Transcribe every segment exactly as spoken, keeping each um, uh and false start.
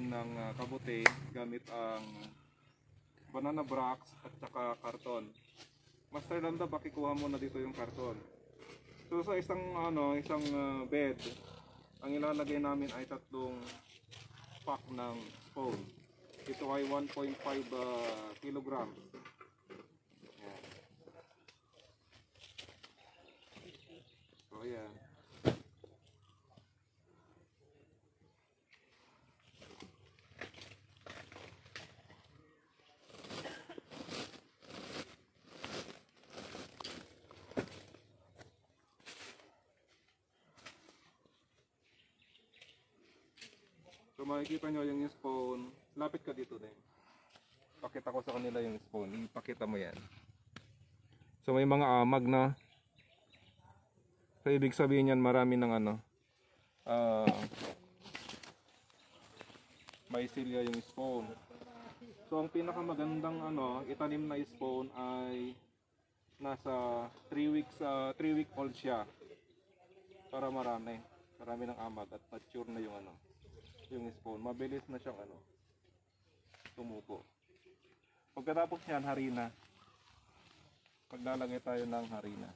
ng uh, kabuti gamit ang banana bracts at saka karton. Master Landa, bakikuha mo na dito yung karton. So sa isang ano, isang uh, bed, ang ilalagay namin ay tatlong pack ng spoon. Ito ay one point five uh, kilogram. Ayan. So ayan. So makikita nyo yung spoon, lapit ka dito din. Pakita ko sa kanila yung spoon, ipakita mo yan. So may mga amag na. So ibig sabihin yan marami ng ano, uh, may silya yung spoon. So ang pinakamagandang ano, itanim na spoon ay nasa three weeks, uh, three week old siya. Para marami, marami ng amag at mature na yung ano, yung spoon, mabilis na siyang ano, tumupo. Pagkatapos niyan, harina. Maglalagay tayo ng harina.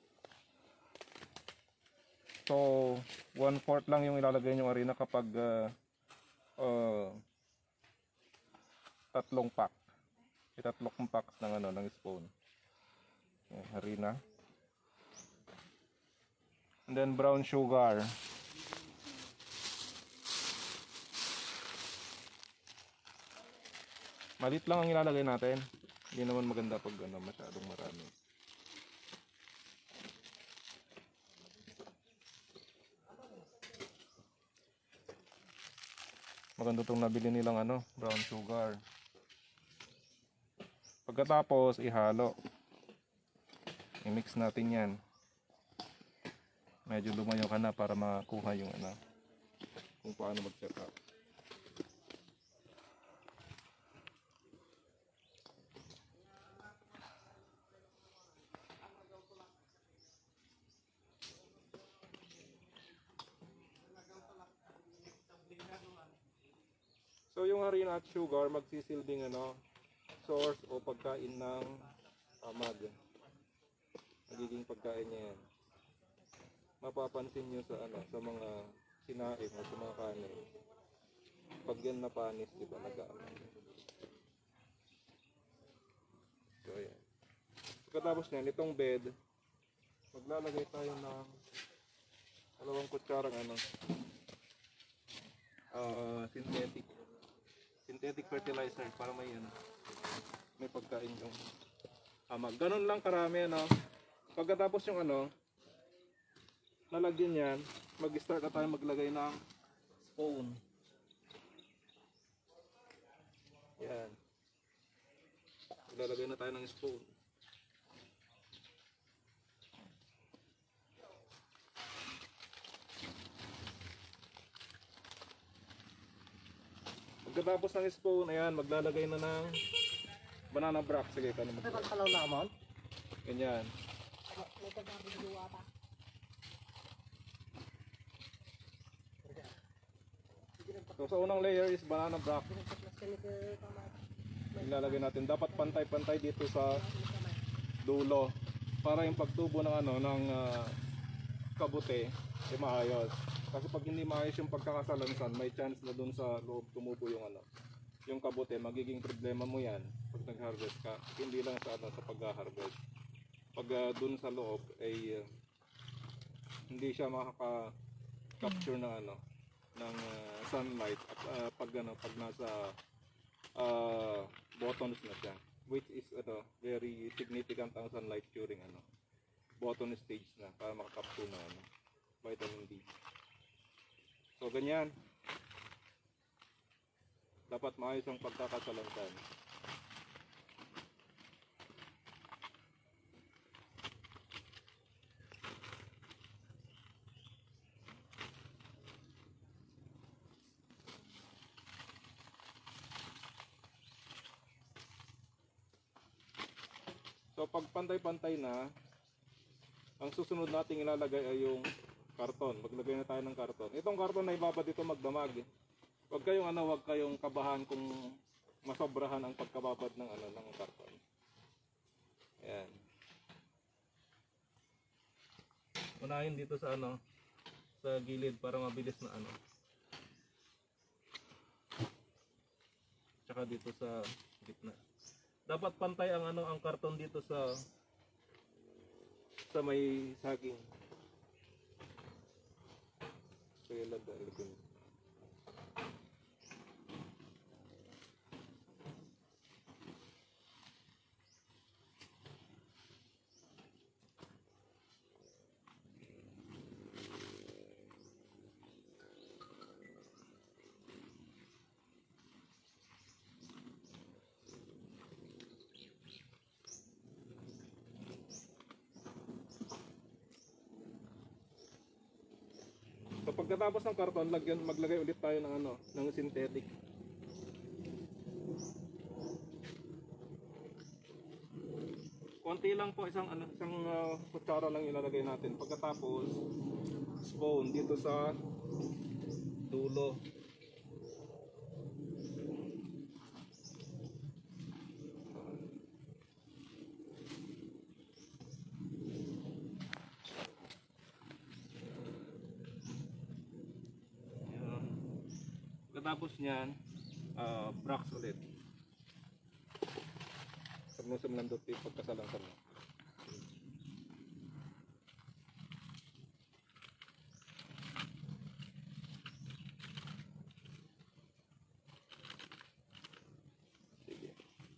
So, one fourth lang yung ilalagay yung harina kapag uh, uh, tatlong pack. Itatlong packs ng ano, ng spoon. Okay, harina. And then brown sugar. Malit lang ang ilalagay natin. Hindi naman maganda pag ano, masyadong marami. Maganda itong nabili nilang ano, brown sugar. Pagkatapos, ihalo. I-mix natin yan. Medyo lumayo ka na para makuha yung ano, kung paano mag-set up. So yung harina at sugar magsisilbing ano, source o pagkain ng amag. Magiging pagkain niya yan. Mapapansin nyo sa ano, sa mga sinain o sa mga kanin. Pag yan napanis, di ba, nag-aamag. So ayan. Pagkatapos nyan, itong bed, maglalagay tayo ng dalawang kutsarang ano, uh, synthetic synthetic fertilizer para may ano, may pagkain yung amag. Ganun lang karami ano. Pagkatapos yung ano, nalagyan yan, mag-start na tayo maglagay ng spoon. Yan. Maglalagay na tayo ng spoon. Pagkatapos ng spoon, ayan, maglalagay na ng banana brack. Sige, kano mo. Nagkakalaw na mo? Ganyan. May pagkakalaw pa. So sa unang layer is banana brack. Ilalagay natin. Dapat pantay-pantay dito sa dulo para yung pagtubo ng ano ng uh, kabuti ay maayos. Kasi pag hindi maayos yung pagkakasalansan, may chance na dun sa loob tumubo yung ano, yung kabuti. Magiging problema mo yan pag nag-harvest ka. Hindi lang sa ano, sa pag-harvest. Pag uh, dun sa loob ay uh, hindi siya makaka-capture ng ano, ng uh, sunlight at uh, pag ano, pag nasa uh, bottoms na siya, which is ano, very significant ang sunlight during ano, bottom stage na para makaka-capture ng ano, vitamin D. So ganyan, dapat maayos ang pagkakasalansan. So pag pantay-pantay na, ang susunod nating ilalagay ay yung karton. Maglagay na tayo ng karton. Itong karton na ibabad ito magdamag. Huwag kayong ano, huwag kayong kabahan kung masobrahan ang pagkababad ng ano ng karton. Ayan. Unahin dito sa ano, sa gilid para mabilis na ano. Tsaka dito sa gitna. Dapat pantay ang ano ang karton dito sa sa may saging. Kaya lagay. So pagkatapos ng karton, lagyan, maglagay ulit tayo ng ano, ng synthetic. Konti lang po, isang ano, isang uh, kutsara lang ilalagay natin. Pagkatapos, spoon dito sa dulo. Ayan. Pagkatapos niyan, uh, brax ulit. Huwag mo sumlandot yung pagkasalang-salang mo. Sige.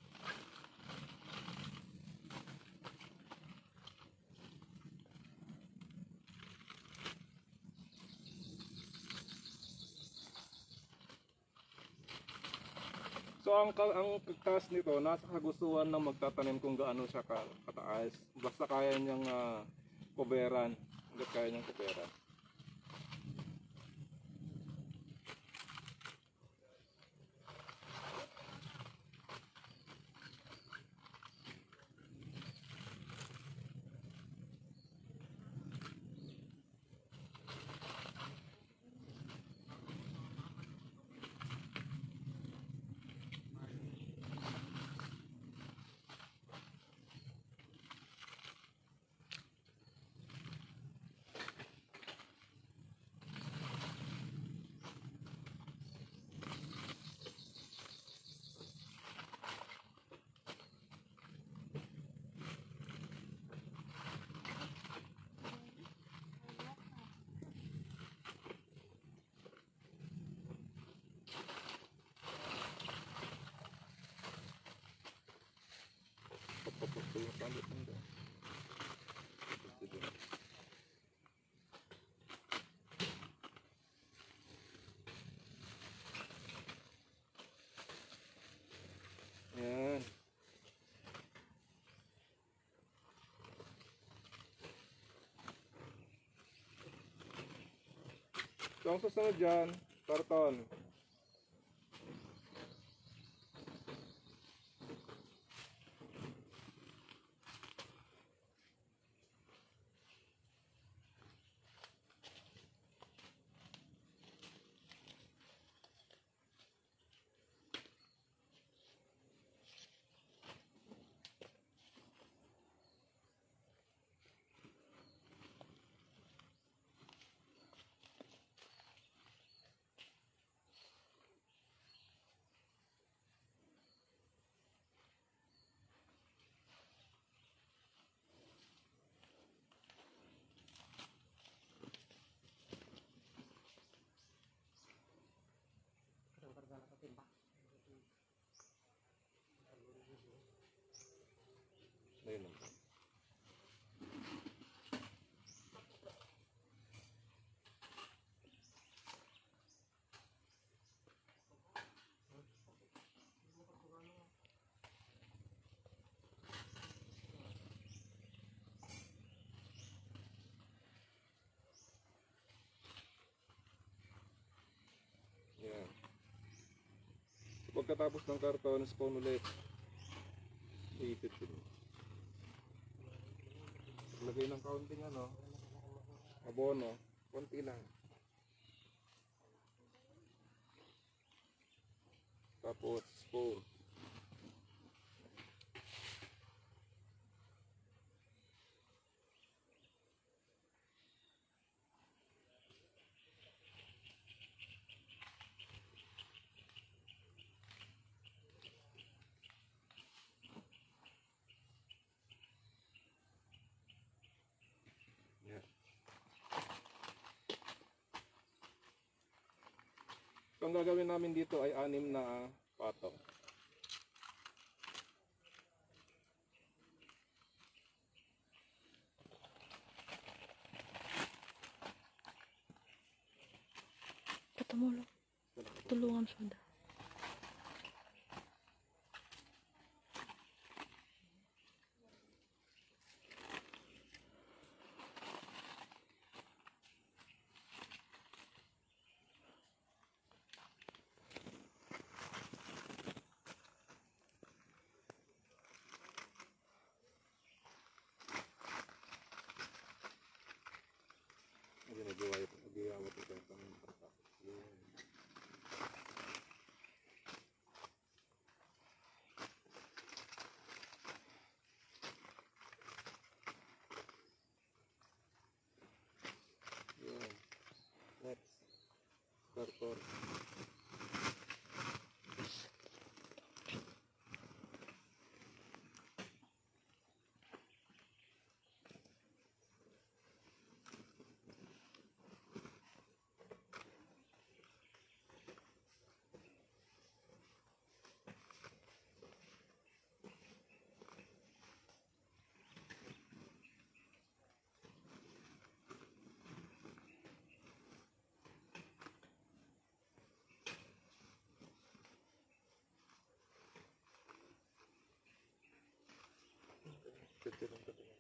So ang ka- ang taas nito nasa kagustuhan ng magtatanim kung gaano siya ka- kataas. Basta kaya niyang uh, kuberan, hangga't kaya niyang kuberan. Papapos yung pangit ng doon. Yan. So ang susunod dyan, karton. Karang-karga na sa timba. Ayun lang. Yan. So, pagkatapos ng karton, spoon ulit. Iipit din. Lagay ng kaunting ano, abono, konti lang. Tapos four. Yan. So, ang gagawin namin dito ay anim na patong. Patumulong. Tulungan siya. Hindi nagawa ito. Nagawa ito sa itong patak. Yun. Yun. Next. Starter. Kecil ang katingin.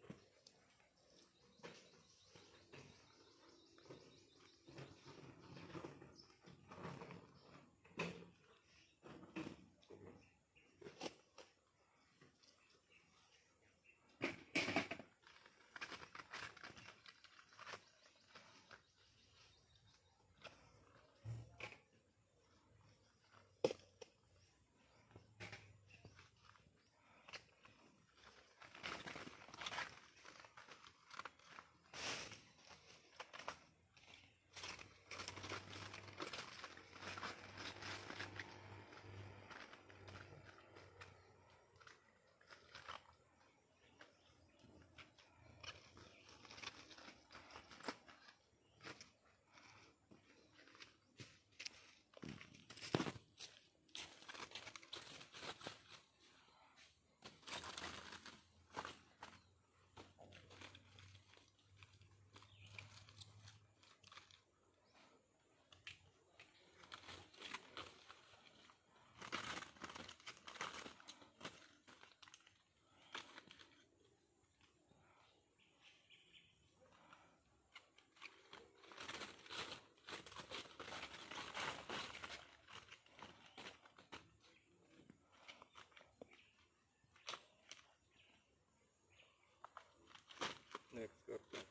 Next curtain.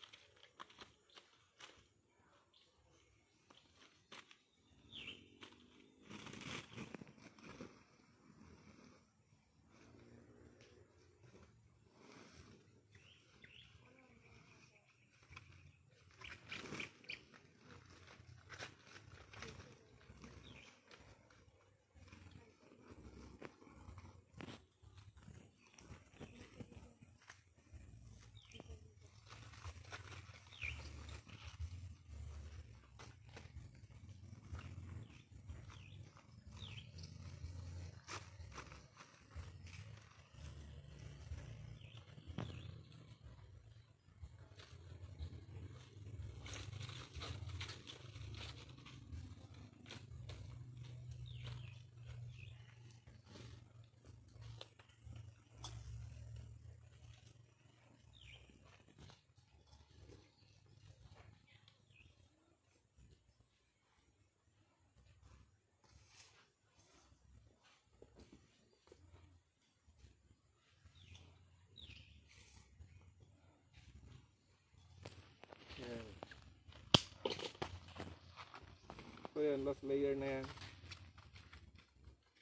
Yan. So yan, last layer na yan.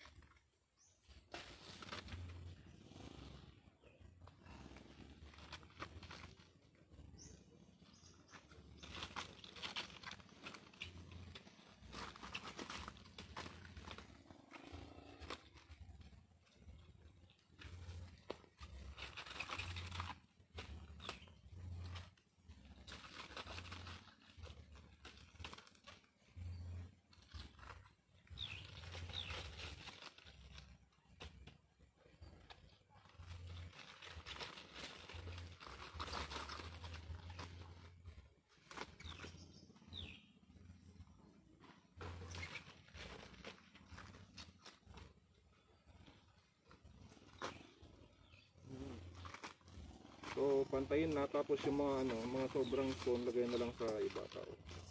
So pantayin na, tapos yung mga ano, mga sobrang stone lagay na lang sa ibabaw.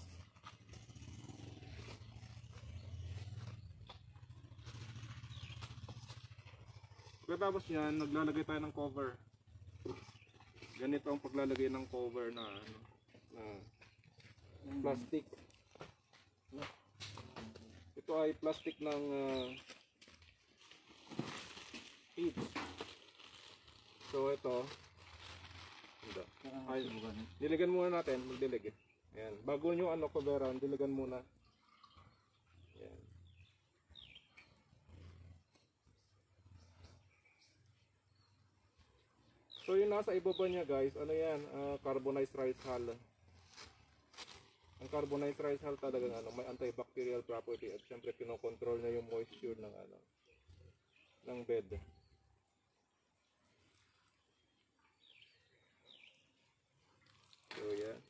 Pagkatapos yan, naglalagay tayo ng cover. Ganito ang paglalagay ng cover na ano, na plastic. Ito ay plastic ng uh, peats. So ito, hindi. Ay, diligan muna natin, magdilig. Ayan, bago nyo ano coveran, diligan muna. Ayan. So yung nasa ibaba niya guys, ano yan, uh, carbonized rice hull. Ang carbonized rice hull talagang ano, may antibacterial property at syempre kinokontrol niya yung moisture ng ano, ng bed. So yan.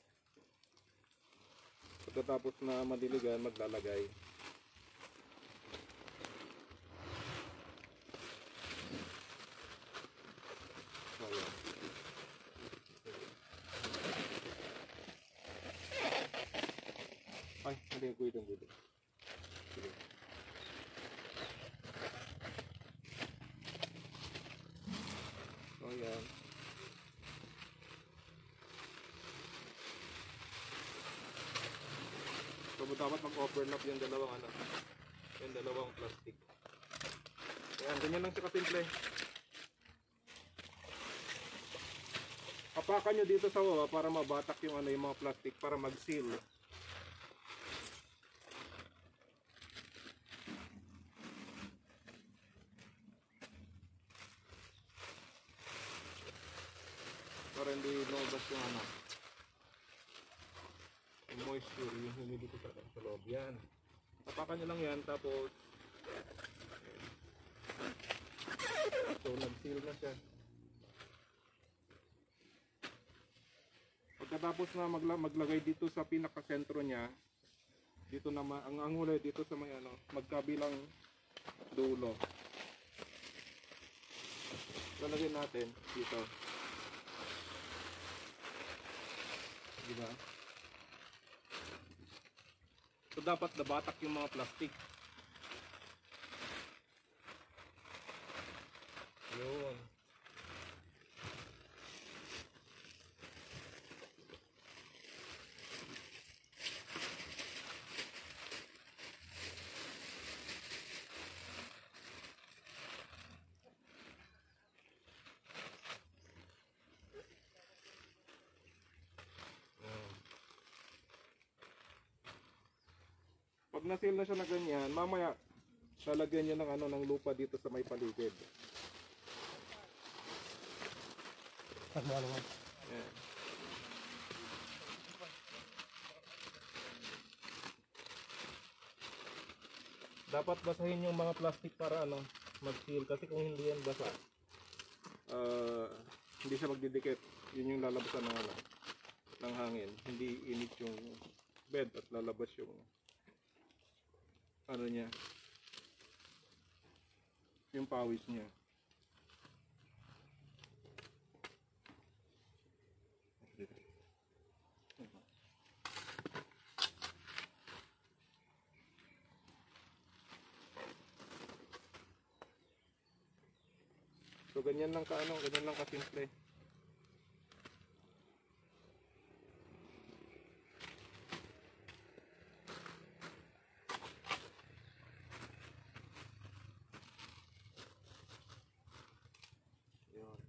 Pagkatapos na madiligan, maglalagay. So yan. Ay, hindi ko itong gulo. Sige. So yan. So dapat mag-overlap yung dalawang ano, yung dalawang plastic. Ayan, ganyan lang siya kasimple. Hapakan nyo dito sa baba para mabatak yung ano, yung mga plastic para mag-seal. Para hindi lumabas yung ano, yung moisture, yung humidity sa, sa loob. Yan. Tapakan nyo lang yan, tapos so nag-seal na siya. Pagkatapos na magla maglagay dito sa pinaka-sentro niya, dito naman ang ang huli dito sa may ano, magkabilang dulo. Lalagay natin dito. Diba? So dapat nabatak yung mga plastic. Yun. Pag na-seal na siya na ganyan, mamaya lalagyan nyo ng ano, ng lupa dito sa may paligid. Ayan. Dapat basahin yung mga plastic para ano, mag-seal, kasi kung hindi yan basa, uh, hindi siya magdidikit. Yun yung lalabasan ng ano, ng hangin. Hindi init yung bed at lalabas yung ano niya, yung pawis niya. So ganyan lang ka ano, ganyan lang ka simple. Yun.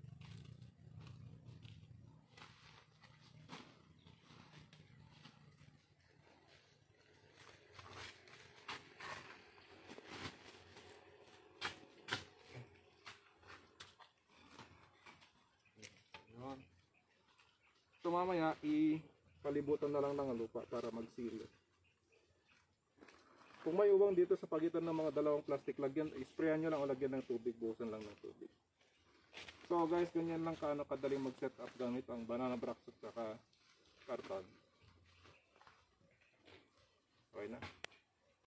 Yun. So mamaya ipalibutan na lang ng lupa para mag-seal. Kung may uwang dito sa pagitan ng mga dalawang plastic, lagyan, isprayan nyo lang o lagyan ng tubig, buhusan lang ng tubig. So guys, ganyan lang kaano kadaling mag-set up gamit ang banana box at saka karton. Okay na.